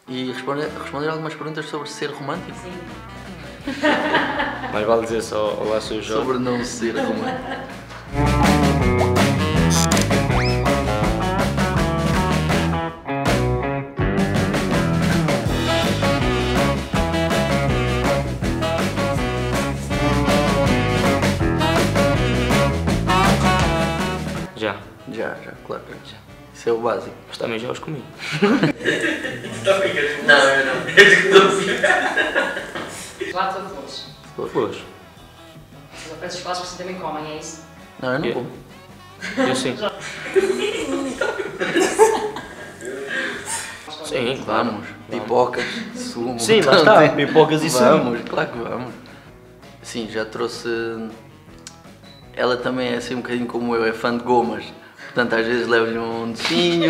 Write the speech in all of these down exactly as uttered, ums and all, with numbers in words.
E responder, responder algumas perguntas sobre ser romântico? Sim. Mas vale dizer só olá, sou o Jorge. Sobre não ser romântico. Já. Já, já, claro. Já. Isso é o básico. Mas também já os comi. Não, eu não. Chocolate ou flores? Flores. Vocês oferecem chocolates que vocês também comem, é isso? Não, eu não Eu- como. Eu sim. Sim, claro. Vamos. Pipocas, sumo. Sim, lá tanto. está. Pipocas e sumo. Vamos, claro que vamos. Sim, já trouxe... Ela também é assim um bocadinho como eu, é fã de gomas. Portanto, às vezes levo-lhe um docinho.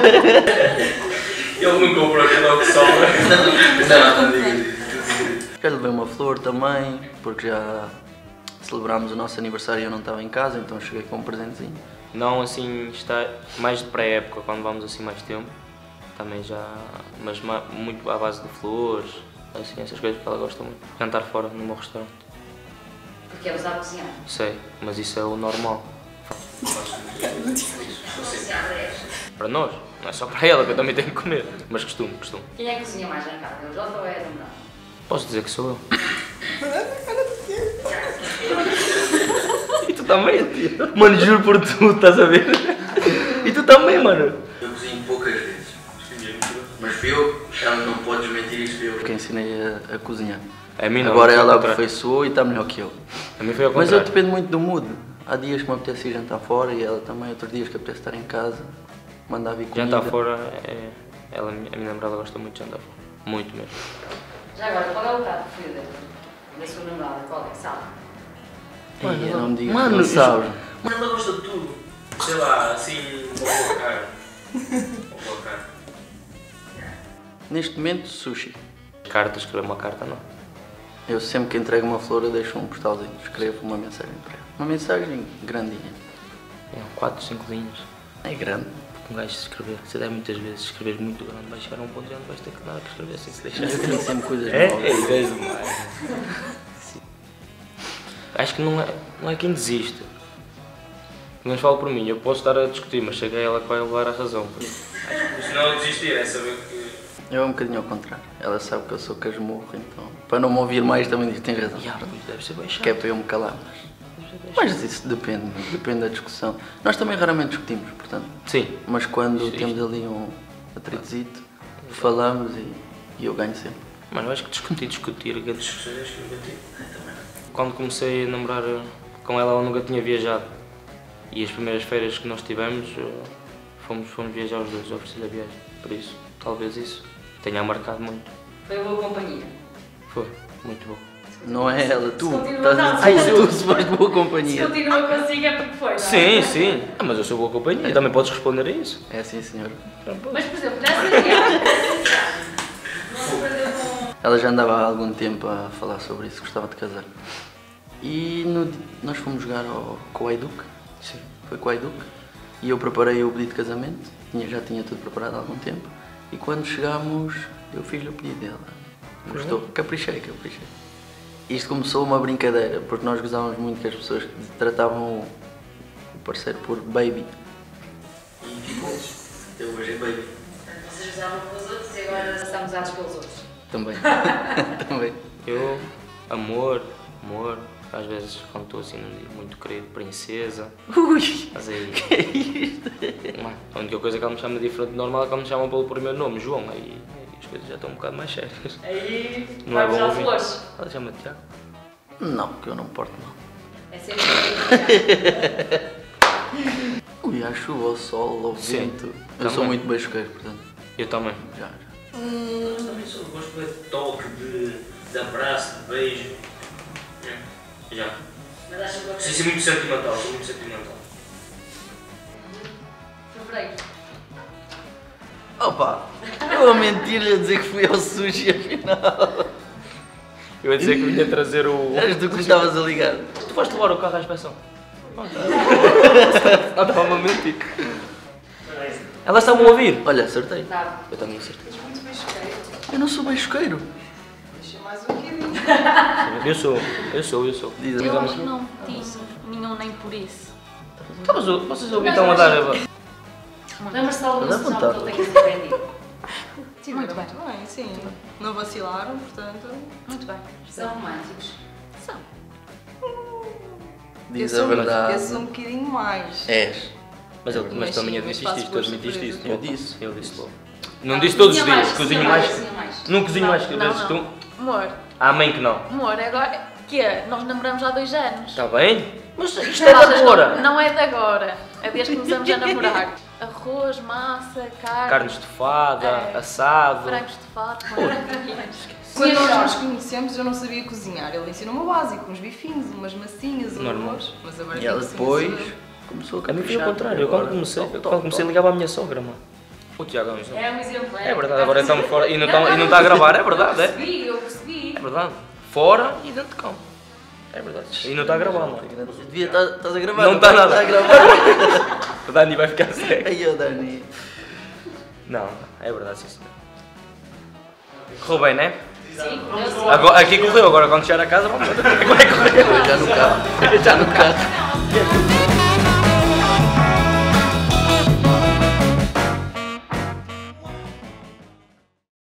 Ele não comprou aquele que sobra. Não, não digo isso. Já levei uma flor também, porque já celebrámos o nosso aniversário e eu não estava em casa, então cheguei com um presentezinho. Não assim, está mais de pré-época, quando vamos assim mais tempo. Também já, mas ma- muito à base de flores, assim, essas coisas que ela gosta muito. Jantar fora no meu restaurante. Porque eles sabem cozinhar. Sei, mas isso é o normal. Para nós, não é só para ela que eu também tenho que comer. Mas costumo, costumo. Quem é que cozinha mais lá em casa? É o Jota ou é a namorada? Posso dizer que sou eu. E tu também, tio. Mano, juro por tu, estás a ver? E tu também, mano. Eu cozinho poucas vezes. Mas fui eu, ela não pode desmentir isso, fui eu que ensinei a, a cozinhar. A mim não, Agora foi ao ela contrário. aperfeiçoou e está melhor que eu. A mim foi ao Mas eu contrário. dependo muito do mood. Há dias que me apetece ir jantar fora e ela também, outros dias que apetece estar em casa, mandar vir comida. Jantar fora, é, ela, a minha namorada gosta muito de jantar fora. Muito mesmo. Já agora, qual é o prato preferido da sua namorada? Qual é? Sabe? Ei, eu não me digas Mano, que não sabes. Mas ela gosta de tudo. Sei lá, assim, uma boa cara. Uma boa cara. Neste momento, sushi. Carta, escrever uma carta não. Eu sempre que entrego uma flor eu deixo um postalzinho, escrevo uma mensagem para ela. Uma mensagem grandinha. É, quatro, cinco linhas. É grande. Um gajo de escrever, se der muitas vezes, escrever muito grande, vais chegar a um ponto já não vais ter que nada que escrever assim se deixar. Eu tenho sempre coisas É? novas. É ideias demais. Acho que não é, não é quem desiste. Mas falo por mim, eu posso estar a discutir, mas chega a ela que vai levar a razão. Se não desistir é saber que... Eu é um bocadinho ao contrário. Ela sabe que eu sou casmurro, então para não me ouvir mais também diz, tem razão. Yeah, mas deve ser bem chato. Que é para eu me calar. Mas, mas isso depende, depende da discussão. Nós também raramente discutimos, portanto. Sim. Mas quando Isto- temos ali um atritozito, falamos e, e eu ganho sempre. Mas eu acho que discutir, discutir, grandes discussões acho que nunca tive. Quando comecei a namorar com ela, ela nunca tinha viajado. E as primeiras férias que nós tivemos, eh, fomos, fomos viajar os dois, ofereci-lhe a viagem. Por isso, talvez isso tenha marcado muito. Foi uma boa companhia. Foi, muito bom. Não é ela, tu. Se continua, Estás a não, dizer se tu se foste boa Se companhia. continua consigo é porque foi, não é? Sim, sim. Ah, mas eu sou boa companhia, também podes responder a isso. É assim, senhor. Mas, por exemplo, nessa viagem, não se perdeu com... Ela já andava há algum tempo a falar sobre isso, gostava de casar. E no di- nós fomos jogar ao, com o Aiduk. Sim. Foi com o Aiduk. E eu preparei o pedido de casamento, tinha, já tinha tudo preparado há algum tempo. E quando chegámos, eu fiz-lhe o pedido dela. Gostou? Caprichei, caprichei. Isto começou uma brincadeira, porque nós gozávamos muito que as pessoas tratavam o o parceiro por baby. E ficou. Eu hoje é baby. Vocês usavam pelos outros e agora estamos usados pelos outros. Também. Também. Eu, amor, amor, às vezes quando estou assim num dia muito querido, princesa. Ui! Mas aí, Que é isto? não é? A única coisa que ela me chama diferente do normal é que ela me chama pelo primeiro nome, João. Aí, aí as coisas já estão um bocado mais sérias. Aí Não é vai bom puxar ouvir. flores. Ela chama-te Tiago. Não, que eu não me porto mal. É sempre assim. Ui, à chuva, ao sol, ao Sim, vento. Eu também. sou muito beijoqueiro, portanto. Eu também. Já, já. Mas também sou, gosto de toque, de, de abraço, de beijo. Já. Mas acho que Sim, sou muito sentimental, sou muito sentimental. Fevereiro. Opa! Eu a mentir-lhe a dizer que fui ao sushi afinal. Eu ia dizer que vinha trazer o... Eras tu que me estavas a ligar. Tu vais levar o carro à inspeção? Ah, estava a mentir. Elas estavam a ouvir? Olha, acertei. Tá. Eu também acertei. Muito bem, não sou beijoqueiro. Deixa mais um bocadinho. Eu sou, eu sou, eu sou. Diz Eu a acho que não tive nenhum nem por isso. Então, mas vocês ouviram a dar. Lembra-se de alguma Dá situação vontade. que ele tenha se arrependido? Muito bem. Muito bem, sim. Não vacilaram, portanto. Muito bem. São românticos. São. Diz eu a sou, Eu verdade. sou um bocadinho mais. És. Mas, ele, mas Mas também sim, admitiste mas isto, tu faço admitiste boas isto. surpresas. Eu disse. Eu disse logo. Não disse todos os Cozinha dias, mais, cozinho cozinha mais. cozinha mais. Não cozinho mais que Não, vezes não. tu. Amor, Há mãe que não. amor, agora que é? Nós namoramos há dois anos. Está bem? Mas isto é de Achas que agora. Não, não é de agora. É desde que começamos a namorar. Arroz, massa, carne, Carne estufada, É. assado. frango estufado, com orelhinhas. Quando nós Sim, nos conhecemos, eu não sabia cozinhar. Ele ensinou-me o básico, uns bifinhos, umas massinhas, um Normal. arroz. Mas agora E que eu ela cozinho, depois sou eu. começou a A mim foi caprichar. ao contrário. Eu quando Agora, comecei, top, eu top, quando comecei top. ligava à minha sogra, mano. O Tiago é um exemplo. É um exemplo, É verdade, agora estamos fora e não está, e não está a gravar, é verdade, é? Eu percebi, eu percebi. É verdade. Fora e dentro de campo. É verdade. E não está a gravar, mano. Devia estar estás a gravar. Não está nada. Está a gravar. O Dani vai ficar cego. Aí, ó, Dani. Não, é verdade, sim senhor. Correu bem, né? Sim, eu sou. Agora, aqui correu, agora quando chegar a casa vamos ver como é que correu. Já no carro. Já no carro.